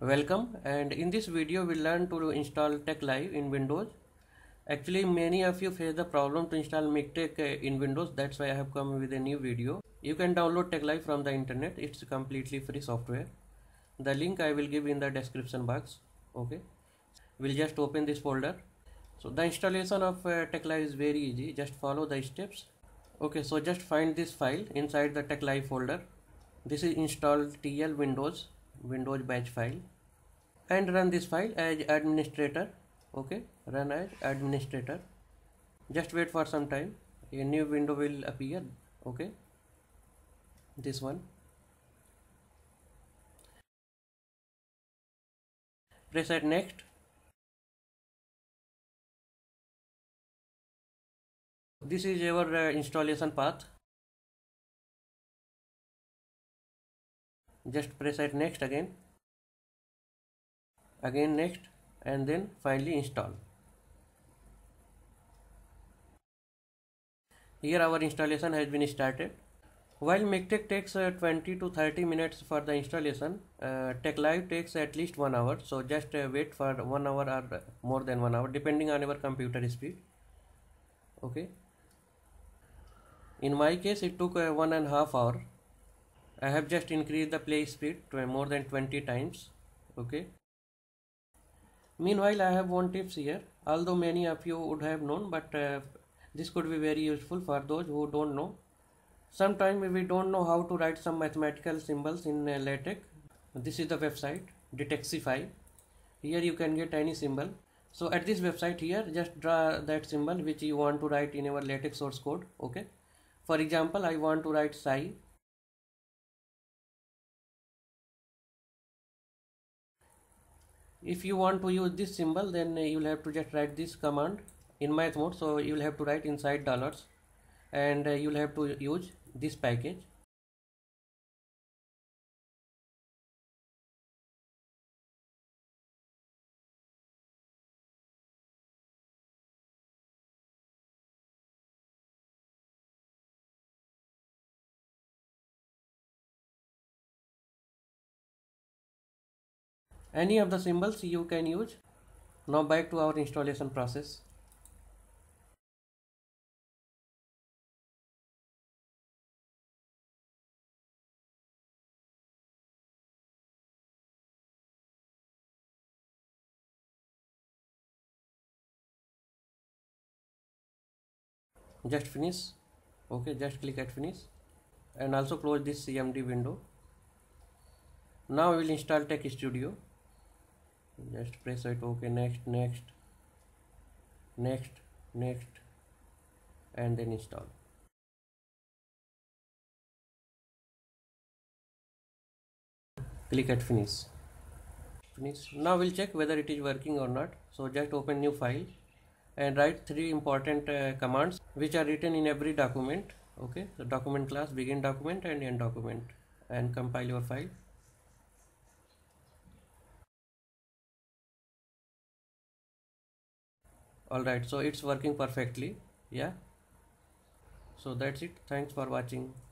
Welcome, and in this video we'll learn to install TechLive in Windows. Actually many of you face the problem to install MikTeX in Windows. That's why I have come with a new video. You can download TechLive from the internet. It's completely free software. The link I will give in the description box. Okay, we'll just open this folder. So the installation of TechLive is very easy. Just follow the steps. Okay, so just find this file inside the TechLive folder. This is installed TL Windows batch file, and run this file as administrator. Okay, run as administrator. Just wait for some time, a new window will appear. Okay, this one. Press at next. This is our installation path. Just press at next again next, and then finally install. Here our installation has been started. While MikTeX takes 20 to 30 minutes for the installation, TechLive takes at least 1 hour. So just wait for 1 hour or more than 1 hour depending on your computer speed. Okay, in my case it took 1.5 hours. I have just increased the play speed to more than 20 times. Okay. Meanwhile, I have one tips here, although many of you would have known, but this could be very useful for those who don't know. Sometimes we don't know how to write some mathematical symbols in LaTeX. This is the website Detexify. Here you can get any symbol. So at this website here, just draw that symbol which you want to write in your LaTeX source code. Okay. For example, I want to write psi. If you want to use this symbol, then you will have to just write this command in math mode. So you will have to write inside dollars, and you will have to use this package. Any of the symbols you can use. Now back to our installation process. Just finish. Okay, just click at finish, and also close this CMD window. Now we will install Tech Studio. Just press it. Okay, next, and then install. Click at finish. Now we'll check whether it is working or not. So just open new file and write 3 important commands which are written in every document. Okay, so document class, begin document and end document, and compile your file. Alright, so it's working perfectly. Yeah, so that's it. Thanks for watching.